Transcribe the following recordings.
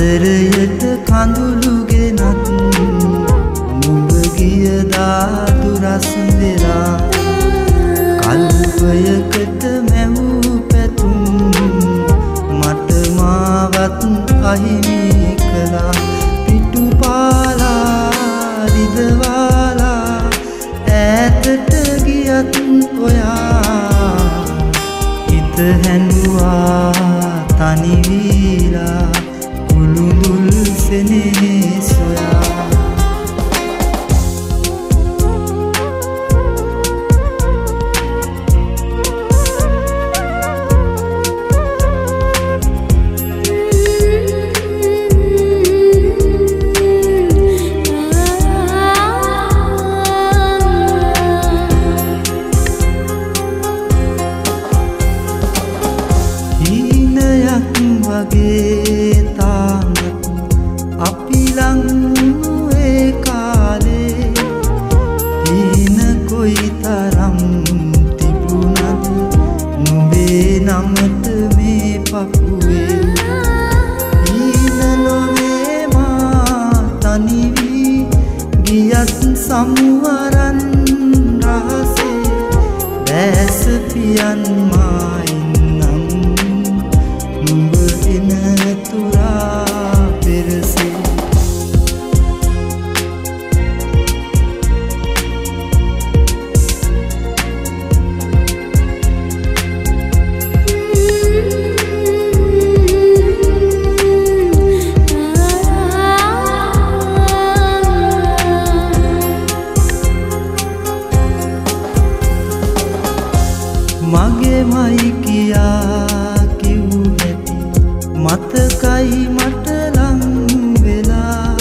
ආදරයට කඳුළුගෙනත් නුඹ ගියදා දුරස් වෙලා කල්පයකට මැවූ පැතුම් මට මාවත් අහිමි කළා පිටුපාලා රිදවාලා ඈතට ගියත් ඔයා හිත හැඬුවා තනි වීලා කුළුඳුල් සෙනෙහි සොයා වගේ තාමත් අපි ළඟ ඒ කාලේ හින කොයිතරම් තිබුණත් නුඹේ නමට මේ පපුවේ හින නොවේ මා තනි වී ගියත් සමුවරන් රහසේ දැස පියන් මායි තුරා පෙරසේ මගේමයි කියා මතකයි මට ලං වෙලා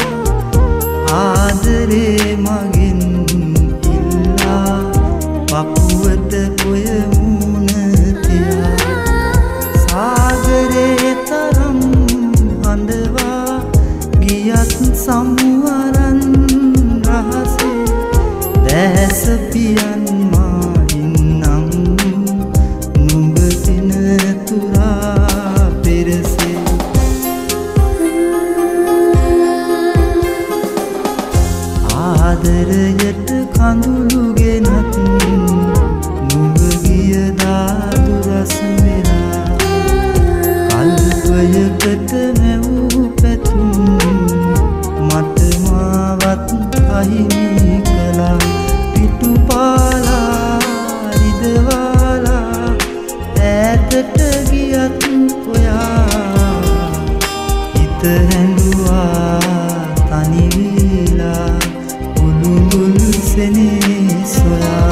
ආදරේ මගෙන් ඉල්ලා පපුවට පොය මුණ තියා සාගරේ තරම් හඬවා ගියත් සමුවරන් රහසේ දැස පියන් මායින්නම් නුඹ දින තුරා පෙරසේ ආදරයට කඳුළුගෙනත් නුඹ ගියදා දුරස් වෙලා කල්පයකට මැවූ පැතුම් මට මාවත් අහිමි කළා පිටුපාලා රිදවාලා ඈතට ගියත් ඔයා හිත හැඬුවා තනි වීලා කුළුඳුල් සෙනෙහි සොයා